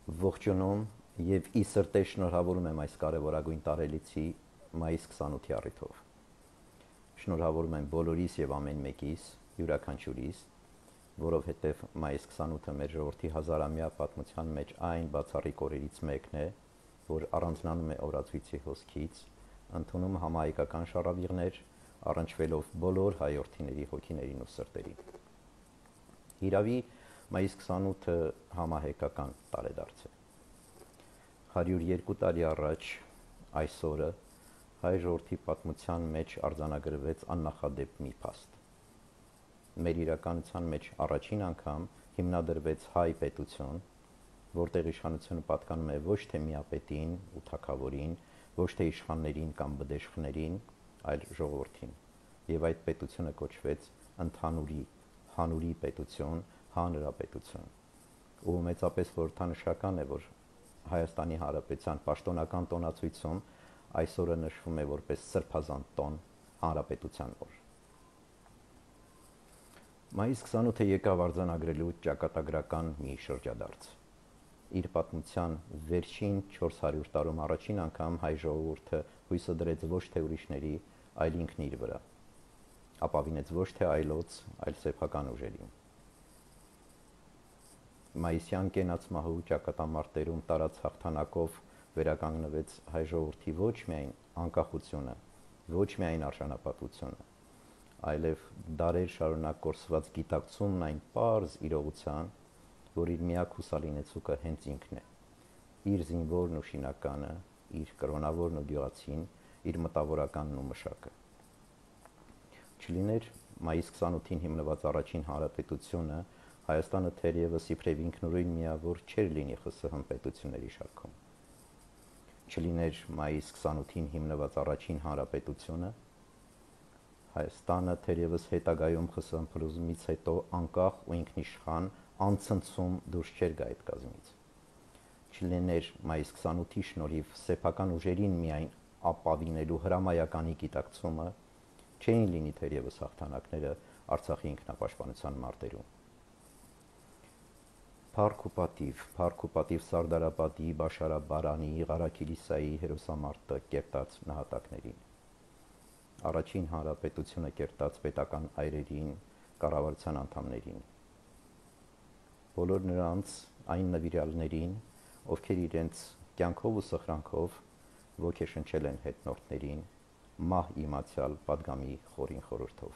Ողջունում եւ ի սրտե շնորհավորում եմ այս կարևորագույն տարելիցի մայիս 28-ի առիթով։ Շնորհավորում եմ բոլորիս եւ ամեն մեկիս, յուրաքանչյուրիս, որովհետեւ մայիս 28-ը մեր ժողովրդի հազարամյա պատմության մեջ այն բացառիկ օրերից մեկն է, որ առանձնանում է օրացույցի հոսքից, ընդունում համահայկական շարավիղներ, առնչվելով բոլոր հայրենիների հոգիներին ու սրտերին։ Հիրավի մայիս 28-ը համահայկական տարեդարձ է։ 102 տարի առաջ այս օրը հայ ժողովրդի պատմության մեջ արձանագրվեց աննախադեպ մի փաստ։ Մեր իրականության մեջ առաջին անգամ հիմնադրվեց հայ պետություն, որտեղ իշխանությունը պատկանում է ոչ թե միապետին ու թագավորին, ոչ թե իշխաններին կամ բդեշխներին, այլ ժողովրդին։ Եվ այդ պետությունը կոչվեց հանուրի պետություն, հանրապետություն։ Ու մեծապես խորհրդանշական է, որ Հայաստանի Հանրապետության պաշտոնական տոնացույցում այս օրը նշվում է որպես սրբազան տոն, հանրապետության օր։ Մայիս 28-ը եկավ արձանագրելու ճակատագրական մի շրջադարձ։ Իր պատմության վերջին 400 տարում առաջին անգամ հայ ժողովուրդը հույսը դրեց ոչ թե ուրիշների, այլ ինքն իր վրա։ Ապավինեց ոչ թե այլոց, այլ սեփական ուժերին։ Մայիսյան կենացմահու ճակատամարտերում տարած հաղթանակով վերականգնվեց հայ ժողովրդի ոչ միայն անկախությունը, ոչ միայն արժանապատվությունը, այլև դարեր շարունակ կորսված գիտակցումն այն պարզ իրողության, որ իր միակ հուսալինեցուկը հենց ինքն է, իր զինվորն ու շինականը, իր կրոնավորն ու գյուղացին, իր մտավորականն ու մշակը։ Չլիներ մայիս 28-ին հիմնված առաջին հանրապետությունը, Հայաստանը թերևս իբրև ինքնուրույն միավոր չէր լինի ԽՍՀՄ պետությունների շարքում։ Չլիներ մայիս 28-ին հիմնված առաջին հանրապետությունը, Հայաստանը թերևս հետագայում ԽՍՀՄ փլուզումից հետո անկախ ու ինքնիշխան անցնցում դուրս չէր գա այդ կազմից։ Չլիներ մայիս 28-ի շնորհիվ սեփական ուժերին միայն ապավինելու հրամայականի գիտակցումը, չէին լինի թերևս հաղթանակները Արցախի ինքնապաշտպանության մարտերում։ Փառք ու պատիվ Սարդարապատի, Բաշարաբարանի, Ղարաքիլիսայի հերոսամարտը կերտած նահատակներին։ Առաջին հանրապետությունը կերտած պետական այրերին, կառավարության անդամներին։ Բոլոր նրանց այն նվիրյալներին, ովքեր իրենց կյանքով ու սխրանքով ոգեշնչել են հետնորդներին, մահ իմացյալ պատգամի խորին խորհրդով։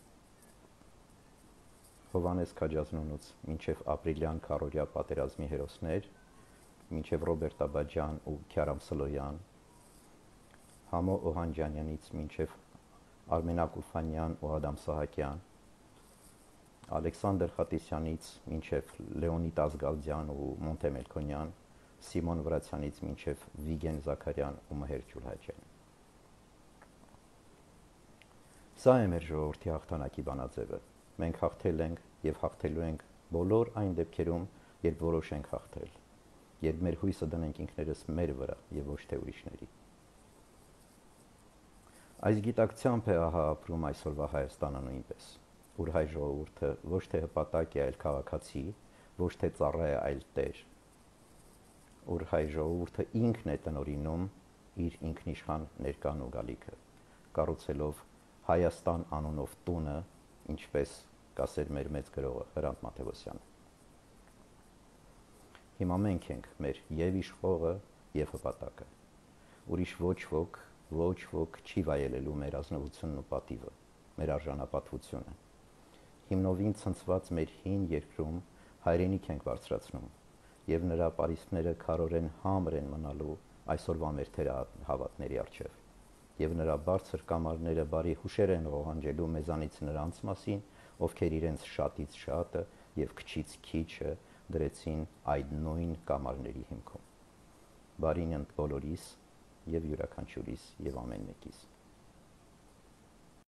Հովհաննես Քաջազնունուց մինչև ապրիլյան քարորյա պատերազմի հերոսներ, մինչև Ռոբերտ Աբաջյան ու Քյարամ Սլոյան, Համո Օհանջանյանից մինչև Արմեն Ակուֆանյան ու Ադամ Սահակյան, Ալեքսանդր Խատիսյանից մինչև Լեոնիդ Ազգալդյան ու Մոնտե Մելքոնյան, Սիմոն Վրացյանից մինչև Վիգեն Զաքարյան ու Մհեր Ջուլհաջյան։ Սա է մեր ժողովրդի հաղթանակի բանաձևը։ Մենք հաղթել ենք եւ հաղթելու ենք բոլոր այն դեպքերում, երբ որոշենք հաղթել, երբ մեր հույսը դնենք ինքներս մեր վրա եւ ոչ թե ուրիշների։ Այս գիտակցությամբ է ահա ապրում այսօրվա Հայաստանը նույնպես, ուր հայ ժողովուրդը ոչ թե հպատակ է, այլ քաղաքացի, ոչ թե ծառա է, այլ տեր, ուր հայ ժողովուրդը ինքն է տնօրինում իր ինքնիշխան ներկան ու գալիքը, կառուցելով Հայաստան անունով տունը, ինչպես կասեր մեր մեծ գրողը Հրանտ Մաթևոսյանը։ Հիմա մենք ենք մեր եւ իշխողը եւ հպատակը։ Ուրիշ ոչ ոք չի վայելելու մեր ազնվությունն ու պատիվը, մեր արժանապատվությունը։ Հիմնովին ցնցված մեր հին երկրում հայրենիք ենք բարձրացնում եւ նրա պարիսպները քարորեն համր են մնալու այսօրվա մեր թերահավատների առջեւ։ Եվ նրա բարձր կամարները բարի հուշեր են ողանջելու մեզանից նրանց մասին, ովքեր իրենց շատից շատը եւ քչից քիչը դրեցին այդ նույն կամարների հիմքում։ Բարին ընդ բոլորիս եւ յուրաքանչյուրիս եւ ամեն մեկիս։